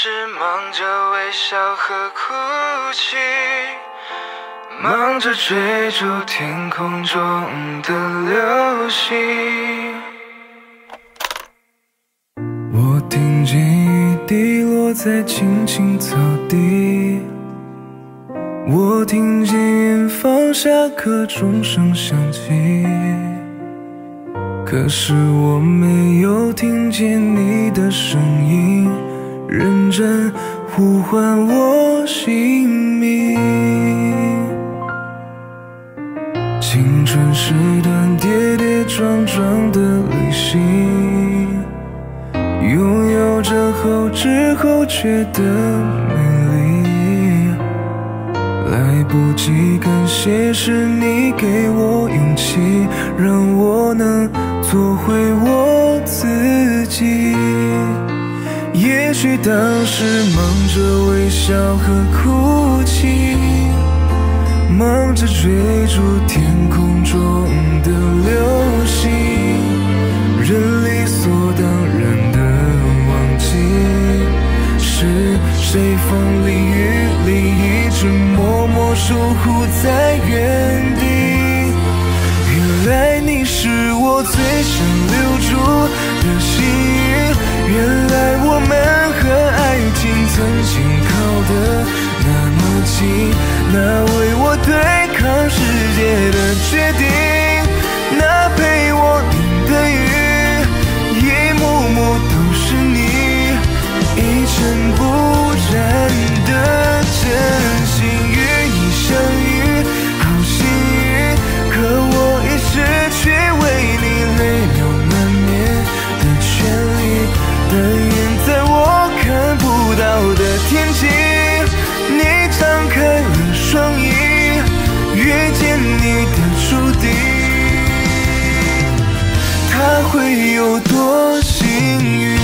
时忙着微笑和哭泣，忙着追逐天空中的流星。我听见雨滴落在青青草地，我听见远方下课钟声响起，可是我没有听见你的声音，认真呼唤我姓名。青春是段跌跌撞撞的旅行，拥有着后知后觉的美丽，来不及感谢是你给我勇气，让我能做回我自己。也许当时忙着微笑和哭泣，忙着追逐天空中的流星，人理所当然的忘记，是谁风里雨里一直默默守护在原地。原来你是我最想留住的幸运，原来我们和爱情曾经靠得那么近，那为我对抗世界的决定，那陪我淋的雨，一幕幕都是你，一尘不染的真心与你相遇，好幸运，可我已失去为你泪流满面的权利，但愿在我看不到的天际，你张开了双翼，遇见你的注定，他会有多幸运。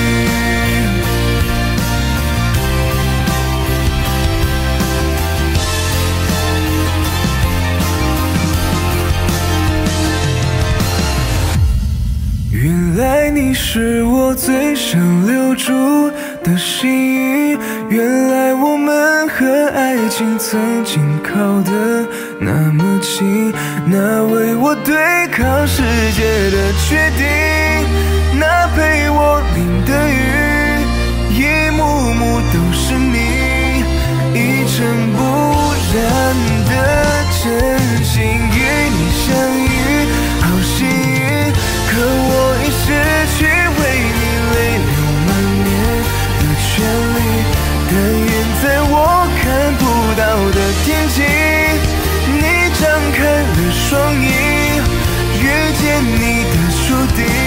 原来你是我最想留住的幸运，原来我们和爱情曾经靠得那么近，那为我对抗世界的决定，那陪我淋的雨，一幕幕都是你，一尘不染的真心与你相遇，好幸运，可我已失去为你泪流满面的权利，但愿在我看不到的天际，你张开了双翼，遇见你的注定，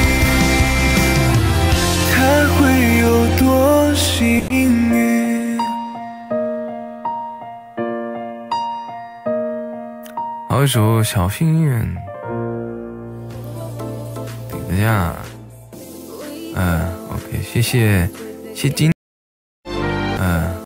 他会有多幸运。好一首小幸运，顶着价，OK， 谢谢金。